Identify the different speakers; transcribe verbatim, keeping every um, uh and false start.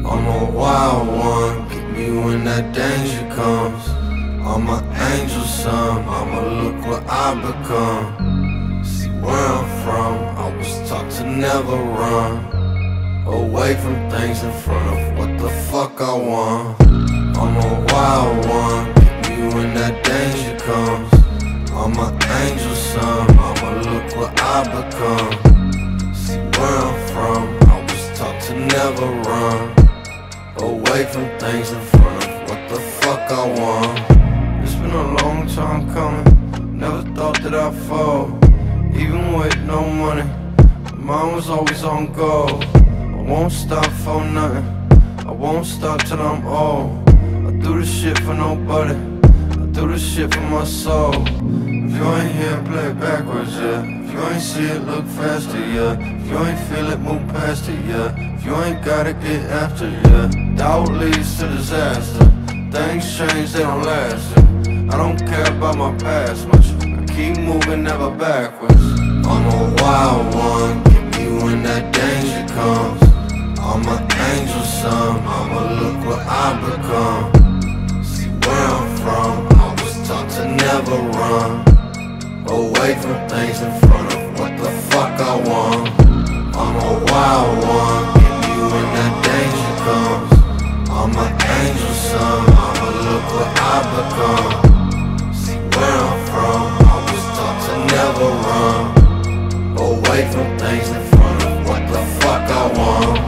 Speaker 1: I'm a wild one, get me when that danger comes. I'm an angel son, mama look what I become. See where I'm from, I was taught to never run away from things in front of what the fuck I want. I'm a wild one, get me when that danger comes. I'm an angel son, mama look what I become. See where I'm from, I was taught to never run away from things in front of what the fuck I want. It's been a long time coming, never thought that I'd fall. Even with no money, mine was always on go. I won't stop for nothing, I won't stop till I'm old. I do this shit for nobody, I do this shit for my soul. If you ain't here, play it backwards, yeah. If you ain't see it, look faster, yeah. If you ain't feel it, move past it, yeah. If you ain't gotta get after, yeah. Doubt leads to disaster. Things change, they don't last, yeah. I don't care about my past much, I keep moving, never backwards. I'm a wild one, get me when that danger comes. I'm an angel son, mama look what I become. See where I'm from, I was taught to never run away from things in front of what the fuck I want. I'm a wild one, get me when that danger comes. I'm an angel son, mama look what I become. See where I'm from, I was taught to never run away from things in front of what the fuck I want.